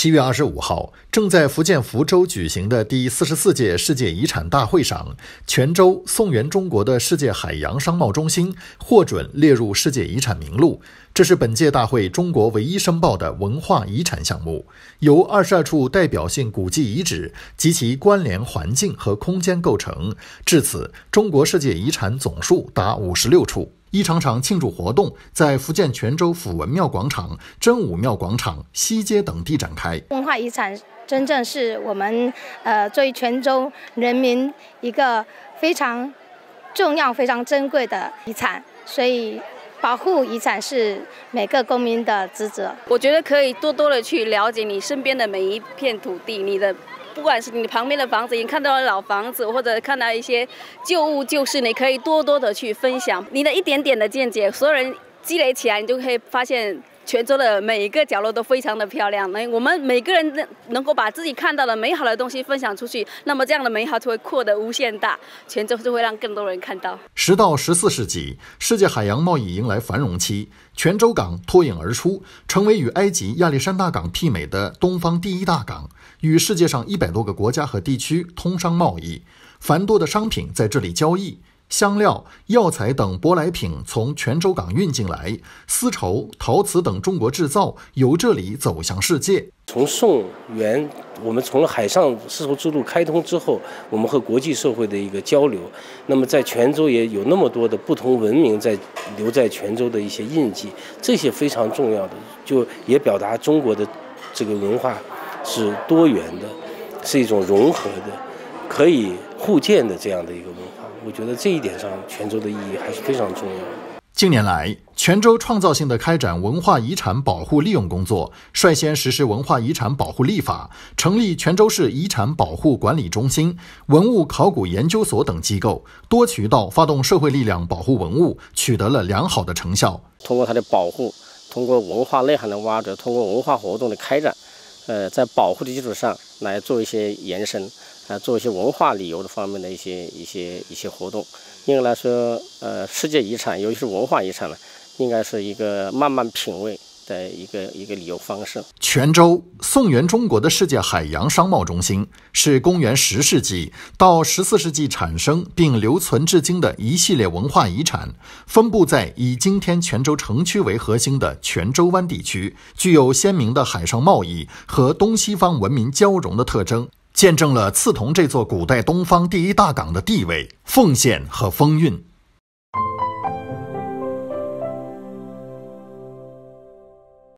7月25号，正在福建福州举行的第44届世界遗产大会上，泉州宋源中国的世界海洋商贸中心获准列入世界遗产名录。这是本届大会中国唯一申报的文化遗产项目，由22处代表性古迹遗址及其关联环境和空间构成。至此，中国世界遗产总数达56处。一场场庆祝活动在福建泉州府文庙广场、真武庙广场、西街等地展开。 文化遗产真正是我们作为泉州人民一个非常重要、非常珍贵的遗产，所以保护遗产是每个公民的职责。 我觉得可以多多的去了解你身边的每一片土地，你的不管是你旁边的房子，你看到的老房子，或者看到一些旧物旧事，你可以多多的去分享你的一点点的见解，所有人积累起来，你就可以发现泉州的每一个角落都非常的漂亮。我们每个人能够把自己看到的美好的东西分享出去，那么这样的美好就会扩得无限大，泉州就会让更多人看到。 10到14世纪，世界海洋贸易迎来繁荣期，泉州港脱颖而出，成为与埃及亚历山大港媲美的东方第一大港，与世界上100多个国家和地区通商贸易，繁多的商品在这里交易。香料、药材等舶来品从泉州港运进来，丝绸、陶瓷等中国制造由这里走向世界。 从宋元，我们从海上丝绸之路开通之后，我们和国际社会的一个交流，那么在泉州也有那么多的不同文明在留在泉州的一些印记，这些非常重要的，就也表达中国的这个文化是多元的，是一种融合的，可以互鉴的这样的一个文化。我觉得这一点上，泉州的意义还是非常重要的。 近年来，泉州创造性地开展文化遗产保护利用工作，率先实施文化遗产保护立法，成立泉州市遗产保护管理中心、文物考古研究所等机构，多渠道发动社会力量保护文物，取得了良好的成效。 通过它的保护，通过文化内涵的挖掘，通过文化活动的开展，在保护的基础上来做一些延伸，做一些文化旅游的方面的一些活动。应该来说，世界遗产，尤其是文化遗产呢，应该是一个慢慢品味的一个旅游方式。 泉州宋源中国的世界海洋商贸中心是公元10世纪到14世纪产生并留存至今的一系列文化遗产，分布在以今天泉州城区为核心的泉州湾地区，具有鲜明的海上贸易和东西方文明交融的特征，见证了刺桐这座古代东方第一大港的地位、奉献和风韵。